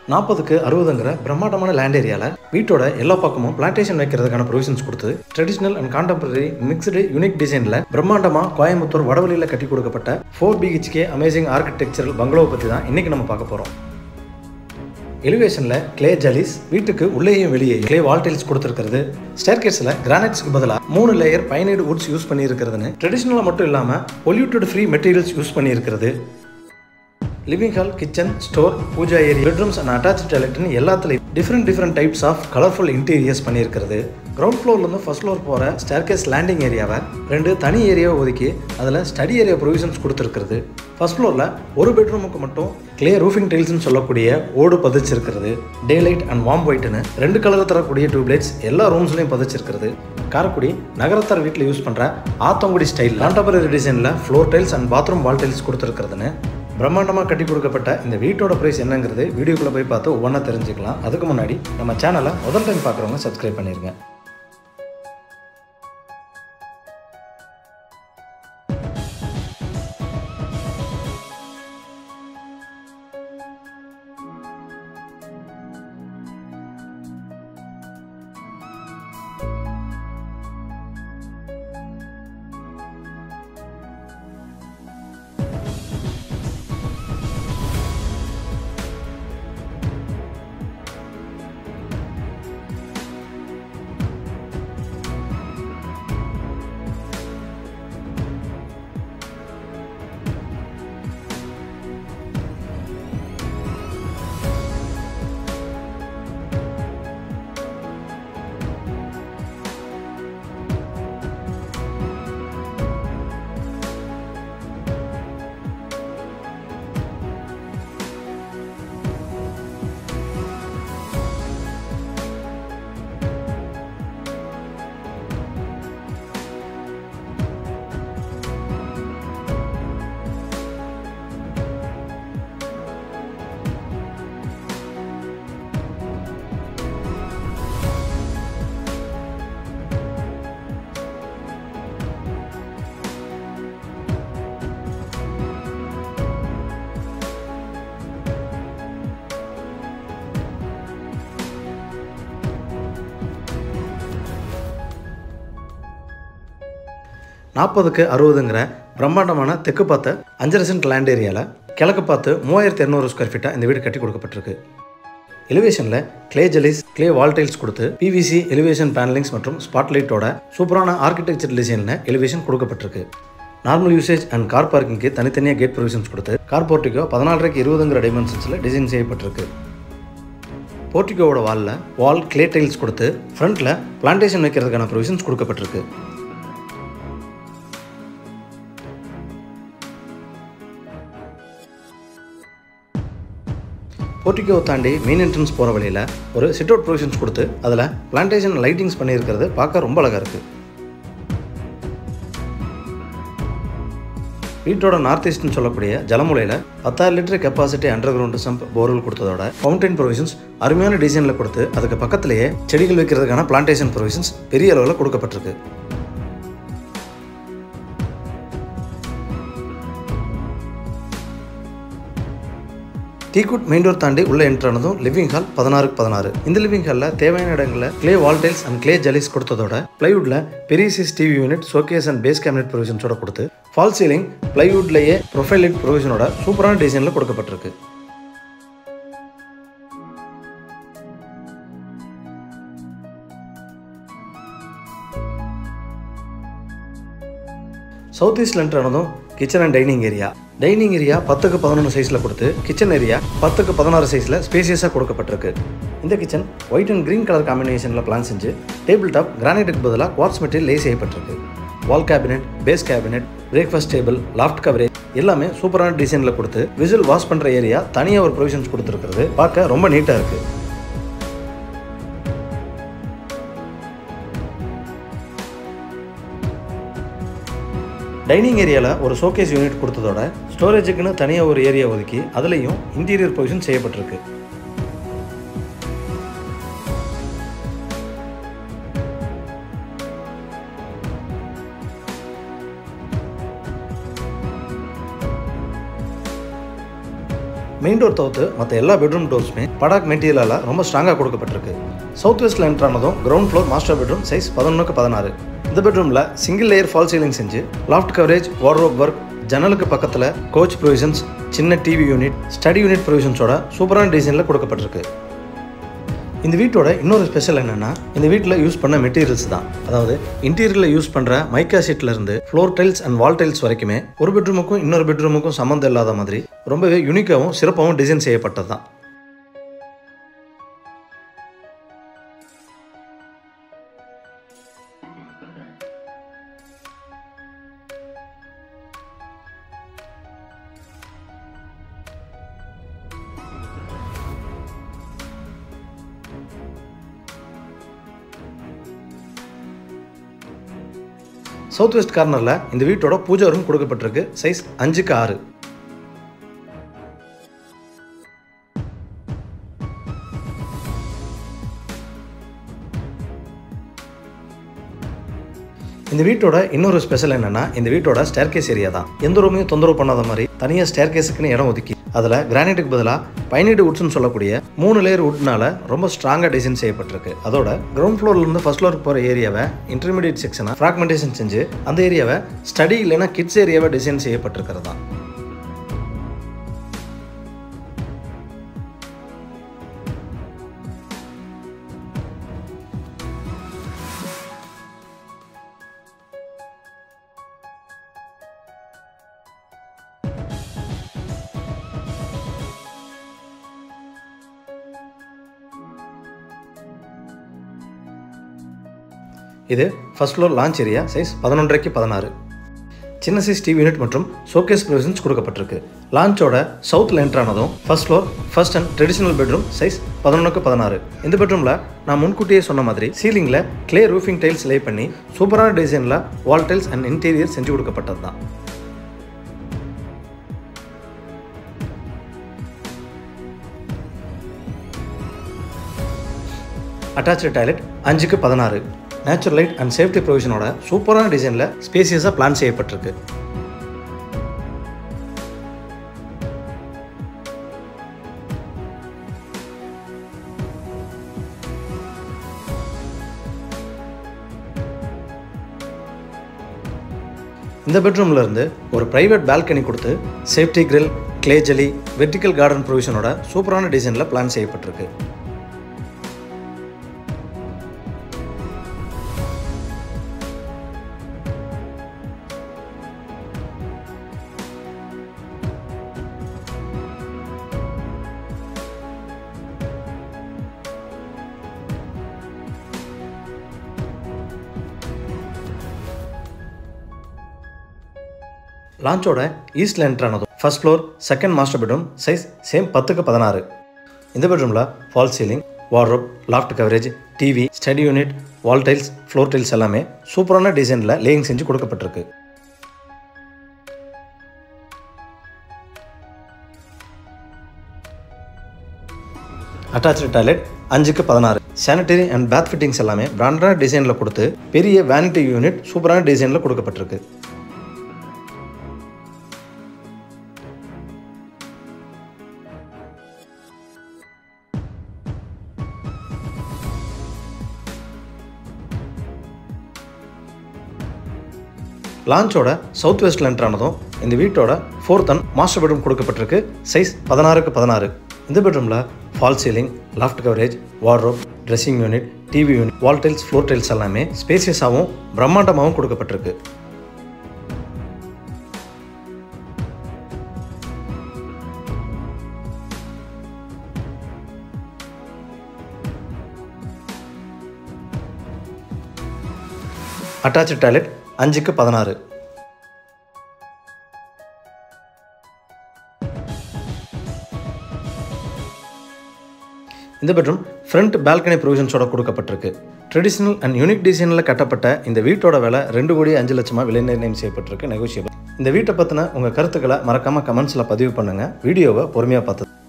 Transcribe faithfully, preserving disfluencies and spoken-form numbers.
நாற்பதுக்கு அறுபதுங்கிற பிரம்மாண்டமான லேண்ட் ஏரியாவில் வீட்டோட எல்லா பக்கமும் பிளான்டேஷன் வைக்கிறதுக்கான ப்ரொவிஷன்ஸ் கொடுத்து traditional and contemporary mixed unique டிசைனில் பிரம்மாண்டமாக கோயம்புத்தூர் வடவழியில் கட்டி கொடுக்கப்பட்ட ஃபோர் பிஹெச்கே அமேசிங் ஆர்கிடெக்சரல் பங்களோவை பற்றி தான் இன்றைக்கி நம்ம பார்க்க போகிறோம். எலிவேஷனில் கிளே ஜலிஸ், வீட்டுக்கு உள்ளேயும் வெளியே கிளே வால் டைல்ஸ் கொடுத்துருக்கிறது, ஸ்டேர்கேஸில் கிரானைட்ஸ்க்கு பதிலாக மூணு லேயர் பைனைடு வுட்ஸ் யூஸ் பண்ணியிருக்கிறதுன்னு ட்ரெடிஷ்னலாக மட்டும் இல்லாமல் பொல்யூட்டட் ஃப்ரீ மெட்டீரியல்ஸ் யூஸ் பண்ணியிருக்கிறது. Living hall, kitchen, store, puja area, bedrooms and attach டாய்லெட்னு எல்லாத்துலேயும் different different types of colourful interiors பண்ணியிருக்கிறது. கிரவுண்ட் ஃப்ளோர்லேருந்து ஃபர்ஸ்ட் ஃப்ளோர் போகிற ஸ்டேர்கேஸ் லேண்டிங் ஏரியாவை ரெண்டு தனி ஏரியாவை ஒதுக்கி அதில் ஸ்டடி ஏரியா ப்ரொவிஷன்ஸ் கொடுத்துருக்கிறது. ஃபர்ஸ்ட் ஃப்ளோரில் ஒரு பெட்ரூமுக்கு மட்டும் கிளே ரூஃபிங் டைல்ஸ்னு சொல்லக்கூடிய ஓடு பதிச்சிருக்கிறது. டே லைட் அண்ட் வார்ம் ஒயிட்னு ரெண்டு கலர் தரக்கூடிய டியூப்லைட்ஸ் எல்லா ரூம்ஸ்லையும் பதிச்சிருக்கிறது. காரைக்குடி நகரத்தார் வீட்டில் யூஸ் பண்ணுற ஆத்தங்குடி ஸ்டைல் கான்டெம்பரரி டிசைனில் floor tiles and bathroom wall tiles கொடுத்துருக்கிறதுன்னு பிரம்மாண்டமாக கட்டி கொடுக்கப்பட்ட இந்த வீட்டோட ப்ரைஸ் என்னங்கிறது வீடியோக்குள்ளே போய் பார்த்து ஒவ்வொன்றா தெரிஞ்சுக்கலாம். அதுக்கு முன்னாடி நம்ம சேனலை முதல் டைம் பார்க்குறவங்க சப்ஸ்கிரைப் பண்ணிடுங்க. நாற்பதுக்கு அறுபதுங்கிற பிரம்மாண்டமான தெற்கு பார்த்த அஞ்சரை சென்ட் லேண்ட் ஏரியாவில் கிழக்கு பார்த்து மூவாயிரத்தி இரநூறு ஸ்கொயர் ஃபீட்டாக இந்த வீடு கட்டி கொடுக்கப்பட்டிருக்கு. எலிவேஷனில் clay jalis, clay wall tiles கொடுத்து பிவிசி எலிவேஷன் பேனலிங்ஸ் மற்றும் ஸ்பாட்லைட்டோட சூப்பரான ஆர்கிடெக்சர் டிசைனில் எலிவேஷன் கொடுக்கப்பட்டிருக்கு. நார்மல் யூசேஜ் அண்ட் கார் பார்க்கிங்க்கு தனித்தனியாக கேட் ப்ரொவிஷன்ஸ் கொடுத்து கார் போர்ட்டிகோ பதினாலரைக்கு இருபதுங்கிற டைமென்ஷன்ஸில் டிசைன் செய்யப்பட்டிருக்கு. போர்ட்டிகோவோட வாலில் வால் கிளே டைல்ஸ் கொடுத்து ஃப்ரண்ட்டில் பிளான்டேஷன் வைக்கிறதுக்கான ப்ரொவிஷன்ஸ் கொடுக்கப்பட்டிருக்கு. போர்ட்டிகோ தாண்டி மெயின் என்ட்ரன்ஸ் போகிற வழியில் ஒரு சிட் அவுட் ப்ரொவிஷன்ஸ் கொடுத்து அதில் பிளான்டேஷன் லைட்டிங்ஸ் பண்ணியிருக்கிறது பார்க்க ரொம்ப அழகாக இருக்குது. வீட்டோட நார்த் ஈஸ்ட்னு சொல்லக்கூடிய ஜலமுலையில் பத்தாயிரம் litre capacity under ground sump borewell கொடுத்ததோட ஃபவுண்டைன் ப்ரொவிஷன்ஸ் அருமையான டிசைனில் கொடுத்து அதுக்கு பக்கத்திலேயே செடிகள் வைக்கிறதுக்கான பிளான்டேஷன் ப்ரொவிஷன்ஸ் பெரிய அளவில் கொடுக்கப்பட்டிருக்கு. டீக்குட் மெயின் டோர் தாண்டி உள்ள என்ட்ரானதும் லிவிங் ஹால் பதினாறுக்கு பதினாறு. இந்த லிவிங் ஹாலில் தேவையான இடங்களில் clay wall tiles and clay jalis கொடுத்ததோட பிளைவுட்ல பெரிய size TV unit, showcase and base cabinet ப்ரொவிஷன்ஸோட கொடுத்து ஃபால் சீலிங் பிளைவுட்லேயே ப்ரொஃபைல் லைட் ப்ரொவிஷனோட சூப்பரான டிசைனில் கொடுக்கப்பட்டிருக்கு. சவுத் ஈஸ்ட்ல என்ட்ரானதும் kitchen and dining area. Dining area பத்துக்கு பதினொன்று சைஸில் கொடுத்து கிச்சன் ஏரியா பத்துக்கு பதினாறு சைஸில் ஸ்பேசியஸாக கொடுக்கப்பட்டிருக்கு. இந்த kitchen white and green colour காம்பினேஷனில் பிளான் செஞ்சு டேபிள் டாப் கிரானைட்டுக்கு பதிலாக குவார்ட்ஸ் மெட்டீரியல் லே செய்யப்பட்டிருக்கு. Wall cabinet, base cabinet, breakfast table, loft coverage எல்லாமே சூப்பரான டிசைனில் கொடுத்து விசில் வாஷ் பண்ணுற ஏரியா தனியாக ஒரு ப்ரொவிஷன்ஸ் கொடுத்துருக்கிறது பார்க்க ரொம்ப நீட்டாக இருக்குது. டைனிங் ஏரியாவில் ஒரு ஷோகேஸ் யூனிட் கொடுத்ததோட ஸ்டோரேஜுக்குன்னு தனியாக ஒரு ஏரியா ஒதுக்கி அதுலேயும் இன்டீரியர் ப்ரொவிஷன் செய்யப்பட்டிருக்கு. மெயின் டோர் தவிர்த்து மற்ற எல்லா பெட்ரூம் டோர்ஸுமே படாக் மெட்டீரியலால் ரொம்ப ஸ்ட்ராங்காக கொடுக்கப்பட்டிருக்கு. சவுத் வெஸ்ட்டில் என்ட்ரானதும் ground floor master bedroom size பதினொன்றுக்கு பதினாறு. இந்த பெட்ரூமில் சிங்கிள் லேயர் ஃபால் சீலிங் செஞ்சு லாஃப்ட் கவரேஜ், வார்ட்ரோப் ஒர்க், ஜன்னலுக்கு பக்கத்தில் கோச் ப்ரொவிஷன்ஸ், சின்ன டிவி யூனிட், ஸ்டடி யூனிட் ப்ரொவிஷன்ஸோட சூப்பரான டிசைனில் கொடுக்கப்பட்டிருக்கு. இந்த வீட்டோட இன்னொரு ஸ்பெஷல் என்னென்னா இந்த வீட்டில் யூஸ் பண்ண மெட்டீரியல்ஸ் தான். அதாவது இன்டீரியரில் யூஸ் பண்ணுற மைக்கா ஷீட்லேருந்து floor tiles and wall tiles வரைக்குமே ஒரு பெட்ரூமுக்கும் இன்னொரு பெட்ரூமுக்கும் சம்மந்தம் இல்லாத மாதிரி ரொம்பவே யூனிக்காகவும் சிறப்பாகவும் டிசைன் செய்யப்பட்டது தான். சவுத் வெஸ்ட் கார்னரில் இந்த வீட்டோட பூஜா ரூம் கொடுக்கப்பட்டிருக்கு. சைஸ் அஞ்சுக்கு ஆறு. இந்த வீட்டோட இன்னொரு ஸ்பெஷல் என்னன்னா இந்த வீட்டோட ஸ்டேர்கேஸ் ஏரியா தான். எந்த ரூமையும் தொந்தரவு பண்ணாத மாதிரி தனியாக ஸ்டேர்கேஸுக்குன்னு இடம் ஒதுக்கி அதில் கிரானைட்டுக்கு பதிலாக பைனைடு வுட்ஸ்னு சொல்லக்கூடிய மூணு லேயர் வுட்னால ரொம்ப ஸ்ட்ராங்காக டிசைன் செய்யப்பட்டிருக்கு. அதோட கிரவுண்ட் ஃப்ளோர்லேருந்து ஃபர்ஸ்ட் ஃப்ளோருக்கு போகிற ஏரியாவை இன்டர்மீடியட் செக்ஷனாக ஃப்ராக்மெண்டேஷன் செஞ்சு அந்த ஏரியாவை ஸ்டடி இல்லைன்னா கிட்ஸ் ஏரியாவை டிசைன் செய்யப்பட்டிருக்கிறது தான். இது first floor lounge area size பதினொன்றைக்கு பதினாறு. சின்ன சைஸ் டிவி யூனிட் மற்றும் ஷோகேஸ் ப்ரொவிஷன்ஸ் கொடுக்கப்பட்டிருக்கு. லான்ச்சோட சவுத்தில் என்ட்ரானதும் first floor first and traditional bedroom size பதினொன்றுக்கு பதினாறு. இந்த பெட்ரூமில் நான் முன்கூட்டியே சொன்ன மாதிரி சீலிங்கில் கிளே ரூஃபிங் டைல்ஸ் லே பண்ணி சூப்பரான டிசைனில் வால் டைல்ஸ் அண்ட் இன்டீரியர் செஞ்சு கொடுக்கப்பட்டது தான். அட்டாச்சு டாய்லெட் அஞ்சுக்கு பதினாறு. நேச்சுரல் லைட் அண்ட் சேஃப்டி ப்ரொவிஷனோட சூப்பரான டிசைனில் ஸ்பேசியஸாக பிளான் செய்யப்பட்டிருக்கு. இந்த பெட்ரூம்ல இருந்து ஒரு பிரைவேட் பால்கனி கொடுத்து safety grill, clay jali, vertical garden ப்ரொவிஷனோட சூப்பரான டிசைனில் பிளான் செய்யப்பட்டிருக்கு. லான்ச்சோட ஈஸ்ட்ல என்ட்ரானதும் first floor second master bedroom size same பத்துக்கு பதினாறு. இந்த பெட்ரூமில் fall ceiling, wardrobe, loft coverage, TV, study unit, wall tiles, floor tiles எல்லாமே சூப்பரான டிசைனில் லேயிங் செஞ்சு கொடுக்கப்பட்டிருக்கு. அட்டாச்சு டாய்லெட் அஞ்சுக்கு பதினாறு. சானிட்டரி அண்ட் பாத் ஃபிட்டிங்ஸ் எல்லாமே பிராண்டான டிசைனில் கொடுத்து பெரிய வேனிட்டி யூனிட் சூப்பரான டிசைனில் கொடுக்கப்பட்டிருக்கு. லான்ச்சோட சவுத் வெஸ்ட்ல என்ட்ரானதும் இந்த வீட்டோட ஃபோர்த் அண்ட் மாஸ்டர் பெட்ரூம் கொடுக்கப்பட்டிருக்கு. சைஸ் பதினாறுக்கு பதினாறு. இந்த பெட்ரூமில் fall ceiling, loft coverage, wardrobe, dressing unit, TV unit, wall tiles, floor tiles எல்லாமே ஸ்பேசியஸாகவும் பிரம்மாண்டமாகவும் கொடுக்கப்பட்டிருக்கு. அட்டாச்சு டாய்லெட் அஞ்சுக்கு பதினாறு. இந்த பெட்ரூம் ஃப்ரண்ட் பால்கனி ப்ரொவிஷன்ஸோட கொடுக்கப்பட்டிருக்கு. ட்ரெடிஷனல் அண்ட் யூனிக் டிசைனில் கட்டப்பட்ட இந்த வீட்டோட விலை ரெண்டு கோடி அஞ்சு லட்சமாக விலை நிர்ணயம் செய்யப்பட்டிருக்கு. நெகோஷியபிள். இந்த வீட்டை பற்றின உங்கள் கருத்துக்களை மறக்காமல் கமெண்ட்ஸில் பதிவு பண்ணுங்கள். வீடியோவை பொறுமையாக பார்த்து